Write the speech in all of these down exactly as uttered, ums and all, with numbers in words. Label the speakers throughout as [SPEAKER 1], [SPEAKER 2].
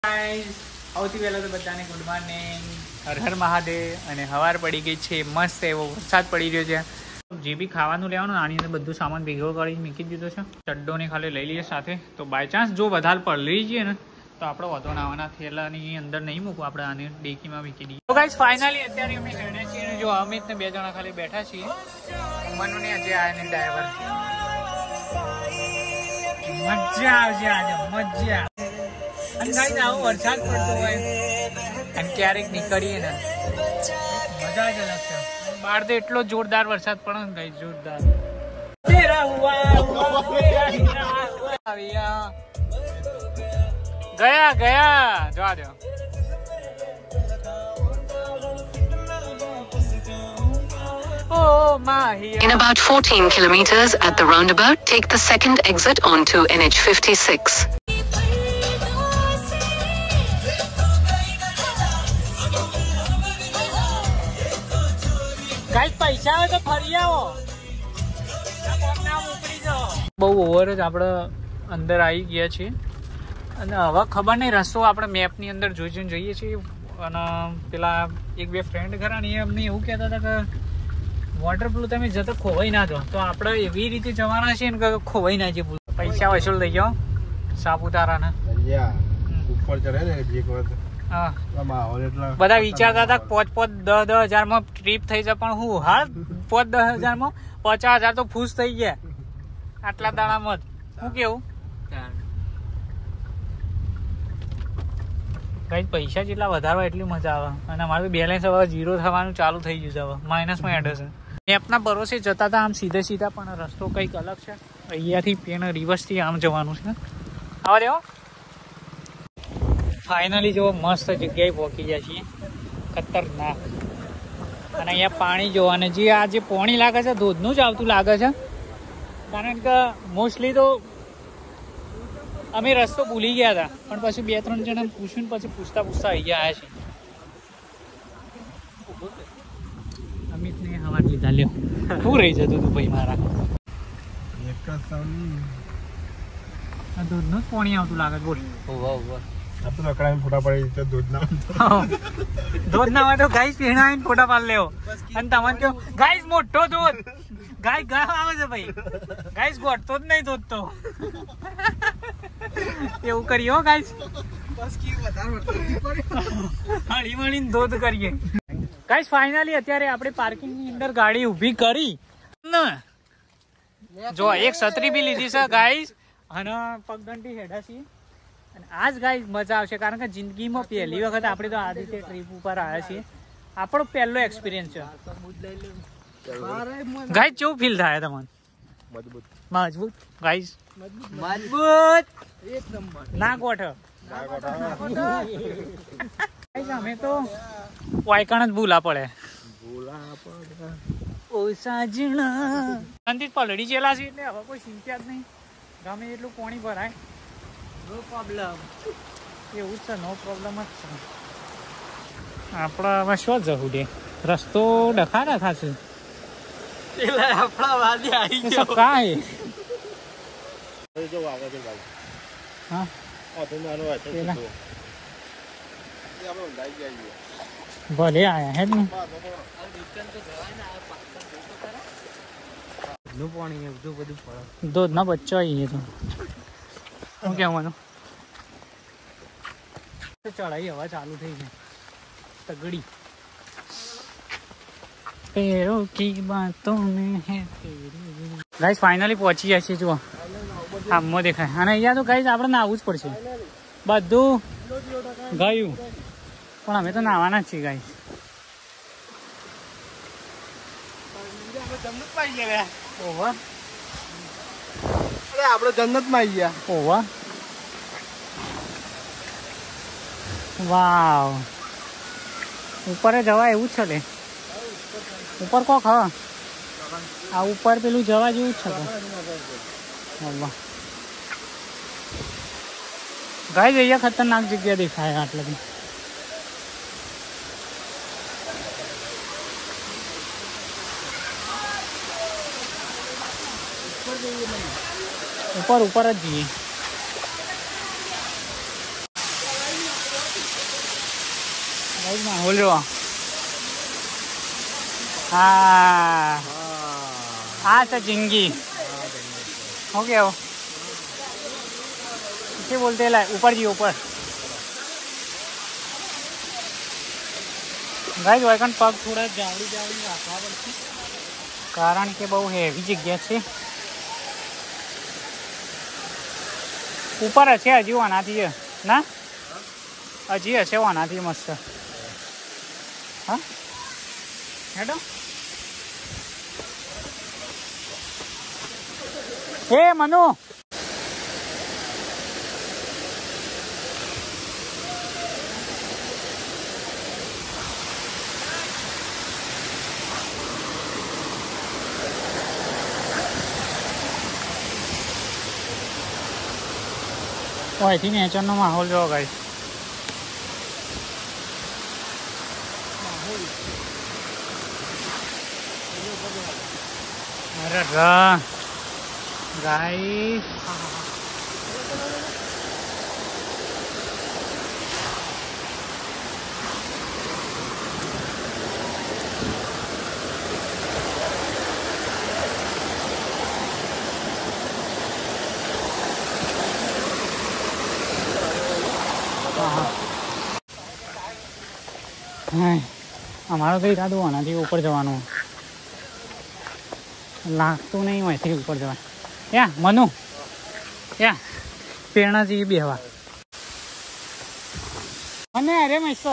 [SPEAKER 1] સૌથી પહેલાં તો બધાને ગુડ મોર્નિંગ, હર હર મહાદેવ. અને હવાર પડી ગઈ છે, મસ્ત એવો વરસાદ પડી રહ્યો છે. જે બી ખાવાનું લેવાનું આની અંદર બધું સામાન ભેગો કરી મૂકી દીધો છે. ચડ્ડોને ખાલી લઈ લઈએ સાથે, તો બાય ચાન્સ જો વધારે પલળી જઈએ ને તો આપણે વધુ નાવાના થેલાની અંદર નહીં મૂકવું, આપણે આને ડેકીમાં મૂકી દઈએ. તો ગાઈસ ફાઇનલી અત્યારે અમે હેડે છીએ. જો અમિત ને બે જણા ખાલી બેઠા છીએ. મનુ ને આજે આને ડ્રાઈવર મજા આવશે આજે, મજા. અને ગાઈસ આવો વરસાદ પડતો હોય અને ક્યારેક નીકળીએ ને મજા જ અલગ છે. બહાર તો એટલો જોરદાર વરસાદ પડે ને ગાઈસ, જોરદાર. ગયા ગયા જવા દો.
[SPEAKER 2] In about fourteen kilometers at the roundabout, take the second exit onto N H fifty-six.
[SPEAKER 1] Guys પૈસા આવે તો ફરી આવો. બહુ ઓવર જ આપણે અંદર આવી ગયા છીએ અને હવે ખબર નહીં રસ્તો આપણે મેપની અંદર જોઈ જોઈને જઈએ છીએ. અને પેલા એક બે ફ્રેન્ડ ખરા ને એમને એવું કહેતા હતા કે વોટરપ્રૂફ તમે જતો ખોવાઈ ના દો, તો આપણે એવી રીતે જવાના છીએ ને કે ખોવાઈ ના જઈએ. પૈસા વસૂલ થઈ ગયો સાપુતારાના ઉપર ચડે ને એક વખત. હા, બધા વિચારતા હતા પોચ પોચ દસ દસ હજાર માં ટ્રીપ થઈ જાય, પણ હું હાલ પોચ દસ હજાર માં પચાસ હજાર તો ખુશ થઈ ગયા આટલા દાડામાં જ. શું કેવું કઈ પૈસા જેટલા વધારવા એટલી મજા આવે. અને અમારું બેલેન્સ હવે ઝીરો થવાનું ચાલુ થઈ ગયું છે, હવે માઇનસમાં એડ હશે. મેપના ભરોસે જતા હતા આમ સીધે સીધા, પણ રસ્તો કંઈક અલગ છે. અહીંયાથી પેન રિવર્સથી આમ જવાનું છે. આવા દેવો. ફાઇનલી જો મસ્ત જગ્યાએ પહોંચી ગયા છીએ, ખતરનાક. અને અહીંયા પાણી જોવાને જે આ જે પાણી લાગે છે ધોધનું જ આવતું લાગે છે, કારણ કે મોસ્ટલી તો અમે રસ્તો ભૂલી ગયા હતા, પણ પછી બે ત્રણ જણા પૂછ્યું ને પછી પૂછતા પૂછતા આવી ગયા છે. અમિતને હવા લીધા લ્યો. શું રહી જતું તું ભાઈ મારા? દૂધનું જ પાણી આવતું લાગે. બોલ. ફોટા પડી દૂધના દૂધના હોય તો ગાઈસ પીણાવીને ફોટા પાડી લેવો. અને તમારે કહો ગાઈસ મોટો દૂધ, ગાય ગાય આવે છે ભાઈ, ગાઈસ ગોઠતો જ નહીં દૂધ તો. એવું કરીએ હો ગાઈસ, હળી મળીને દૂધ કરીએ. ગાઈસ ફાઇનલી અત્યારે આપણે પાર્કિંગ ની અંદર ગાડી ઊભી કરી ને જો એક છત્રી બી લીધી છે ગાઈસ, અને પગદંડી હેડા છીએ. અને આજ ગાઈસ મજા આવશે, કારણ કે જિંદગીમાં પહેલી વખત આપણે તો આ રીતે ટ્રીપ ઉપર આવ્યા છીએ. આપણો પહેલો એક્સપિરિયન્સ છે ગાઈસ. કેવું ફીલ થાય તમને? મજબૂત મજબૂત ગાઈસ, મજબૂત એક નંબર. ના ગોઠ અમે તો વાયકણ જ ભૂલા પડે. ઓ સાજણા અંતિત પલડી જેલા છે એટલે હવે કોઈ ચિંતા જ નહીં. ગમે એટલું પાણી ભરાય, નો પ્રોબ્લેમ. એવું જ છે, નો પ્રોબ્લેમ જ છે. આપણા હવે શું જવું દે, રસ્તો ડખા ડખા છે. આપણા વાદી આવી ગયો કાંઈ. હા ભલે આયા હે ને. દૂધ ના બચ્ચો આવી તો શું કહેવાનું. ચઢાઈ હવા ચાલુ થઈ છે તગડી. પેરો કી બાતો મે હે તેરી. ગાઈસ ફાઇનલી પહોંચી ગયા છીએ. જુઓ આમમાં દેખાય. અને અહીંયા તો ગાઈસ આપણે નાવું જ પડશે, બધું ગયું, પણ અમે તો નાવાના જ છીએ ગાઈસ. ઓવા આપણે જન્નત માં આવી ગયા. ઓવા વાવ. ઉપર જવા એવું જ છે લે. ઉપર કોક હા આ ઉપર પેલું જવા જેવું જ છે. ગાઈસ અહીંયા ખતરનાક જગ્યા દેખાય આટલે. ઉપર ઉપર જ જઈએ. ગાઈસ માહોલ જો હા આ છે જિંદગી ઓકે आओ किसे बोलते हैं ऊपर जी ऊपर गाइस वायकन पग थोड़ा जावड़ी जावड़ी રાખવા પડશે કારણ કે બહુ હેવી જગ્યા છે ઉપર છે હજી આનાથી ના હજી હશે આનાથી મસ્ત હા હેડો હે મનુ અહીંથી નેચરનો માહોલ જોવો ગાઈસ અરે રા ગાઈસ અમારો તો ઈરાદો આનાથી ઉપર જવાનો લાગતું નહીં અહીંથી ઉપર જવા યા મનુ યા પ્રેરણાજી બેહવા મને અરે મસ્ત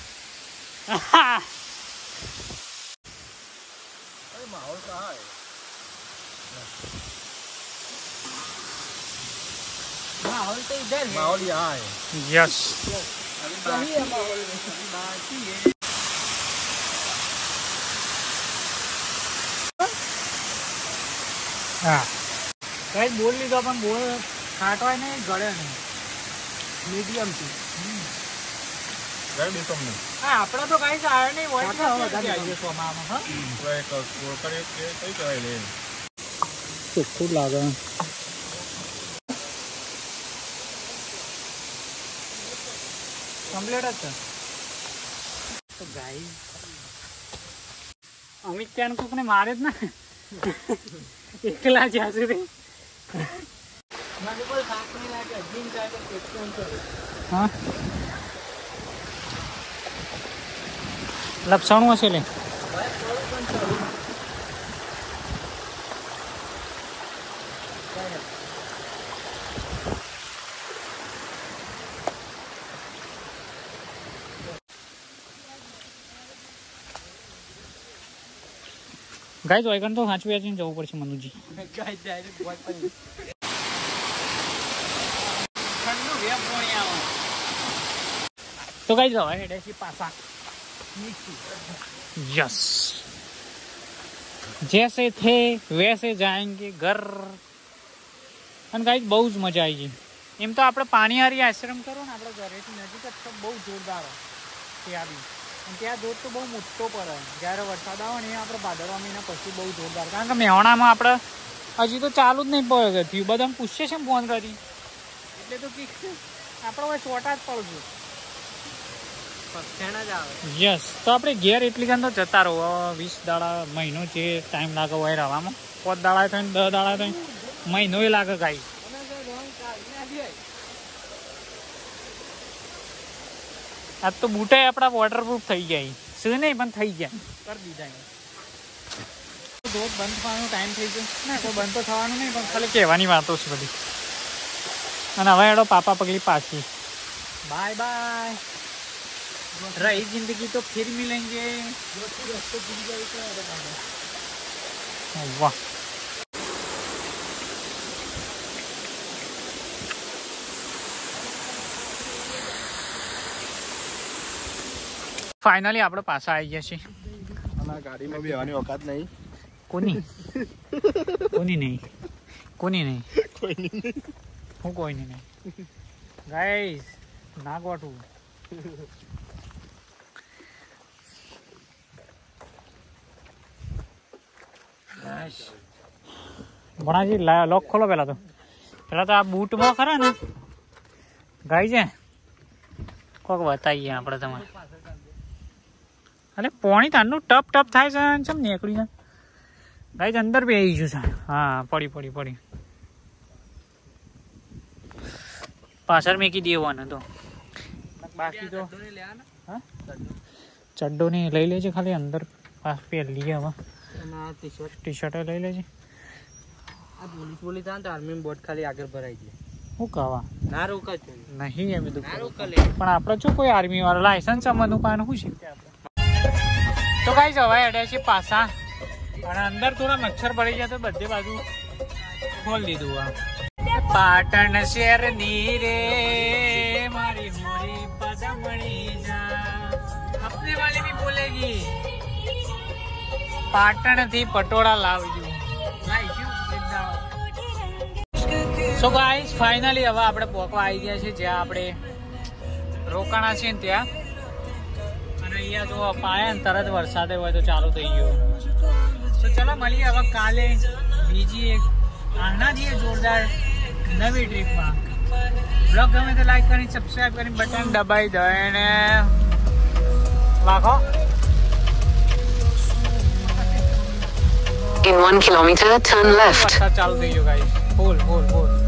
[SPEAKER 3] माहौल कहाँ है
[SPEAKER 1] माहौल तो इधर है
[SPEAKER 3] माहौल यहाँ है
[SPEAKER 1] यस
[SPEAKER 3] यही है माहौल बाकी है
[SPEAKER 1] હા કઈ બોલ લીધો પણ બોલ ખાટવાય નહીં ગળે નહીં મીડિયમ થી
[SPEAKER 3] ગઈ દે તમને
[SPEAKER 1] હા આપણે તો કઈ આવે નહીં હોય તો વધારે આવી જશે આમાં હા
[SPEAKER 3] તો એક કોલ કરે કે કઈ કહેવાય લે
[SPEAKER 1] ચોખ્ખું લાગે કમ્પ્લીટ જ છે તો ગાઈ અમિત ત્યાં કોકને મારે જ ના એકલા જ્યાં સુધી હા લપસણું હશે લે ગાઈસ વાયકન તો સાચું યાચીને જવું પડશે મનુજી ગાઈસ ડાયરેક્ટ બોલ પર ઠંડુ વેપ પોણી આવે તો ગાઈસ હવે હેડે છે પાછા यस जैसे थे वैसे जाएंगे घर અને ગાઈસ બહુ જ મજા આવી ગઈ એમ તો આપણે પાણીહારી આશ્રમ કરો ને આપણે ઘરેથી નજીક જ તો બહુ જોરદાર ત્યાં બી અને ત્યાં ધોધ તો બહુ મોટો પડે જ્યારે વરસાદ આવે ને એ આપણે ભાદરવા મહિના પછી બહુ જોરદાર કારણ કે મેહોણામાં આપણે હજી તો ચાલુ જ નહીં પડે થયું બધા પૂછશે છે ફોન કરી એટલે તો કે આપણે હવે છોટા જ પડશું યસ તો આપણે ઘેર એટલી ગાન તો જતા રહો વીસ દાડા મહિનો જે ટાઈમ લાગે હોય રહેવામાં પાંચ દાડા થઈને દસ દાડા થઈને મહિનો લાગે ગાઈ આજ તો બૂટે આપણા વોટરપ્રૂફ થઈ ગયા શું નહીં પણ થઈ ગયા કરી દીધા ધોધ બંધ થવાનો ટાઈમ થઈ ગયો ના કોઈ બંધ તો થવાનું નહીં પણ ખાલી કહેવાની વાતો છે બધી અને હવે એડો પાપા પગલી પાછી બાય બાય रही जिंदगी तो फिर मिलेंगे वाह फाइनली આપણે પાછા આવી ગયા છીએ
[SPEAKER 3] આના ગાડીમાં બેવાની ઓકાત નહીં
[SPEAKER 1] કોની કોની નહીં કોની નહીં
[SPEAKER 3] કોઈ નહીં
[SPEAKER 1] હું કોઈ નહીં ગાઈસ ના ગોઠવું ભણાજી લોક ખોલો પેલા તો પેલા તો આ બૂટમાં ખરા ને ગાઈ છે કોક બતાવીએ આપણે તમારે અરે પોણી તારનું ટપ ટપ થાય છે ચમ નીકળી જાય ગાઈસ અંદર બી આવી ગયું છે હા પડી પડી પડી પાછળ મેકી દેવાનો તો બાકી તો હા ચડ્ડો નહીં લઈ લેજે ખાલી અંદર પાસ પહેરી લઈએ હવે ટી શર્ટ લઈ લેજે
[SPEAKER 3] આ પોલીસ પોલીસ આવે તો આર્મી બોટ ખાલી આગળ ભરાઈ જાય
[SPEAKER 1] શું કહેવા
[SPEAKER 3] ના રોકા છે
[SPEAKER 1] નહીં એમ બધું
[SPEAKER 3] ના રોકા લે
[SPEAKER 1] પણ આપણે શું કોઈ આર્મી વાળા લાયસન્સ અમારું પાન શું શીખે આપણે તો ગાઈસ હવે અડ્યા છે પાછા અને અંદર થોડા મચ્છર પડી ગયા તો બધી બાજુ ખોલ દીધું આ પાટણ શહેરની રે મારી મોરી પદમણી જા अपने वाली भी बोलेगी पाटण થી પટોળા લાવજો સો ગાઈસ ફાઇનલી હવે આપણે પોકવા આવી ગયા છે જ્યાં આપણે રોકાણા છે ને ત્યાં અને અહીંયા જો પાયા ને તરત વરસાદ હોય તો ચાલુ થઈ ગયો તો ચલો મળીએ હવે કાલે બીજી એક આનાથી જોરદાર નવી ટ્રીપમાં બ્લોગ ગમે તો લાઈક કરી સબસ્ક્રાઈબ કરી બટન દબાઈ દો અને લાખો
[SPEAKER 2] In one kilometer, turn left.
[SPEAKER 1] ચાલુ થઈ ગયો ગાઈસ ફૂલ ફૂલ ફૂલ